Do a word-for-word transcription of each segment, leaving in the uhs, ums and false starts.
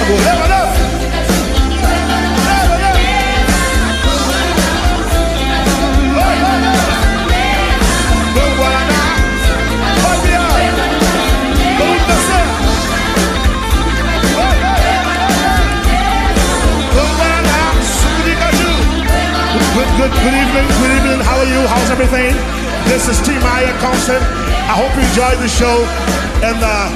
favor. Leva, leva. Leva, leva. Vai, vai, vai. Vamos, Guaraná. Vai, Piara. Vamos descer. Vai, vai. Vamos, Guaraná. Suco de caju. Good, good, good evening, good evening. How are you? How's everything? This is T Maya Concert. I hope you enjoyed the show, and uh,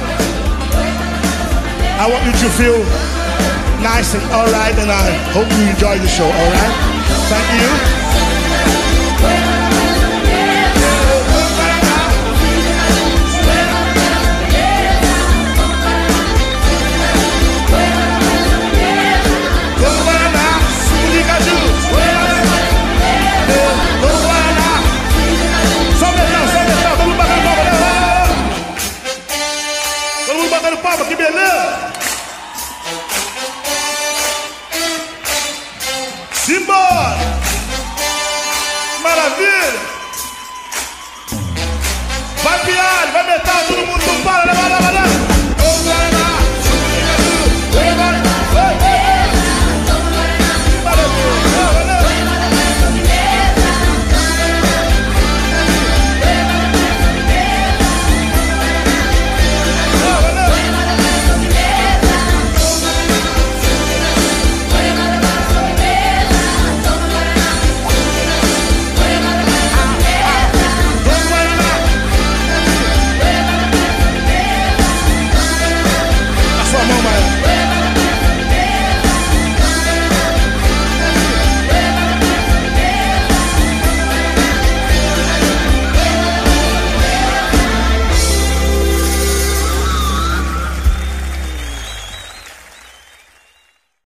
I want you to feel nice and all right, and I hope you enjoy the show, all right? Thank you. Que beleza! Simbora! Maravilha! Vai piar, vai metal, todo mundo não para, leva, leva, leva!